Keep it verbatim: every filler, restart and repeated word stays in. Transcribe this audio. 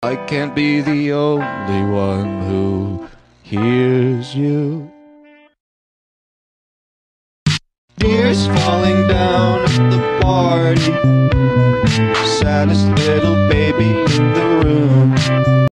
I can't be the only one who hears you. Tears falling down at the party, saddest little baby in the